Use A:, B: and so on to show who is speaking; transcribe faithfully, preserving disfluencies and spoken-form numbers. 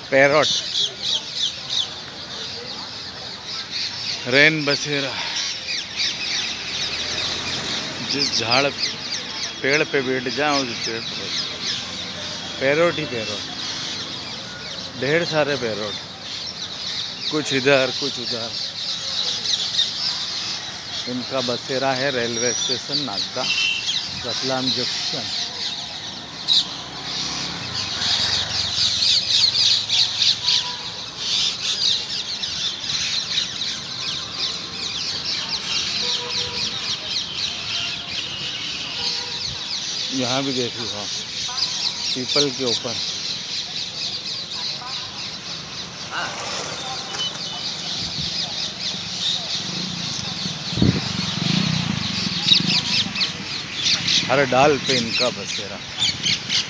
A: Parrot, rain बसेरा। जिस झाड़ पेड़ पे बैठ जाओ उस पेड़ पर पैरोट ही पैरोट, ढेर सारे पैरोट, कुछ इधर कुछ उधर। इनका बसेरा है railway station Nagda Ratlam junction. यहाँ भी देख लो पीपल के ऊपर हर डाल पे इनका बसेरा।